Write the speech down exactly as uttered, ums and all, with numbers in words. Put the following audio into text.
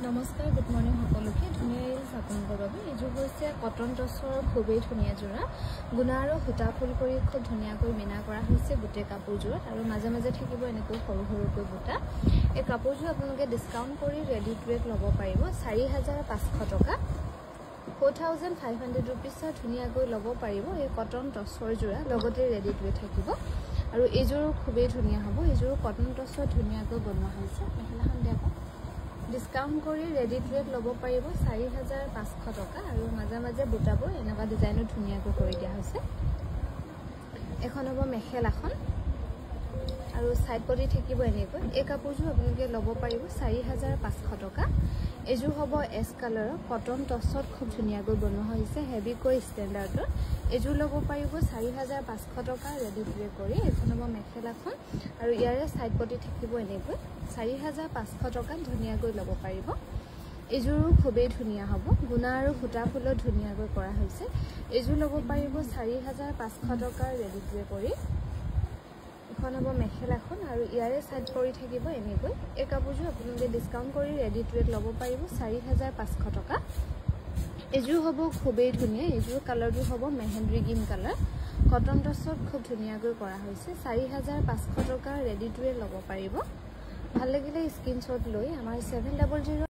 নমস্কাৰ good morning সকলোকে ধুনীয়া আপোনালোকৰ বাবে এইযোৰ হৈছে কটন টছৰ খুবেই ধুনীয়া যোৰা গুণা আৰু সূতা ফুল কৰি খুব ধুনীয়াকৈ মিনা কৰা হৈছে গোটেই কাপোৰযোৰত আৰু মাজে মাজে থাকিব এনেকৈ সৰু সৰুকৈ বুটা এই কাপোৰযোৰ আপোনালোকে ডিছকাউণ্ট কৰি ৰেডি টু ৱেৰ ল'ব পাৰিব চাৰি হাজাৰ পাঁচশ টকা ফ'ৰ থাউজেণ্ড ফাইভ হাণ্ড্ৰেড ৰুপিছত ধুনীয়াকৈ ল'ব পাৰিব এই কটন টছৰ যোৰা লগতে ৰেডি টু ৱেৰ থাকিব আৰু এইযোৰো খুবেই ধুনীয়া হ'ব এইযোৰো কটন টছত ধুনীয়াকৈ বনোৱা হৈছে মেখেলাখন দেখক ডিসকাউন্ট কৰি ৰেডি টু ৱেৰ ল'ব পাৰিব চাৰি হাজাৰ পাঁচশ টকা আৰু মাজে মাজে বুটাবোৰ এনেকুৱা ডিজাইনত ধুনীয়াকৈ কৰি দিয়া হৈছে এখন হ'ব মেখেলাখন আৰু সাইড পটি থাকিব এনেকৈ এই কাপোৰযোৰ আপোনালোকে ল'ব পাৰিব চাৰি হাজাৰ পাঁচশ টকা এযোৰ হ'ব এছ কালাৰৰ কটন টছত খুব ধুনীয়াকৈ বনোৱা হৈছে হেভিকৈ ষ্টেণ্ডাৰ্ডৰ এযোৰ ল'ব পাৰিব চাৰি হাজাৰ পাঁচশ টকা ৰেডি টু ৱেৰ কৰি এখন হ'ব মেখেলাখন আৰু ইয়াৰে সাইড পটি থাকিব এনেকৈ চাৰি হাজাৰ পাঁচশ টকাত ধুনীয়াকৈ ল'ব পাৰিব এযোৰো খুবেই ধুনীয়া হ'ব গুণা আৰু সূতা ফুলৰ ধুনীয়াকৈ কৰা হৈছে এযোৰ ল'ব পাৰিব চাৰি হাজাৰ পাঁচশ টকা ৰেডি টু ৱেৰ কৰি এখন হ'ব মেখেলাখন আৰু ইয়াৰে সাইড পৰি থাকিব এনেকৈ এই কাপোৰযোৰ আপোনালোকে ডিসকাউণ্ট কৰি ৰেডি টু ৱেৰ ল'ব পাৰিব চাৰি হাজাৰ পাঁচশ টকা এযোৰ হ'ব খুবেই ধুনীয়া এযোৰ কালাৰটো হ'ব মেহেন্দ্ৰী গ্ৰীণ কালাৰ কটন টছত খুব ধুনীয়াকৈ কৰা হৈছে চাৰি হাজাৰ পাঁচশ টকা ৰেডি টু ৱেৰ ল'ব পাৰিব ভাল লাগিলে স্ক্ৰীনশ্বট লৈ আমাৰ ছেভেন ডাবল জিৰ'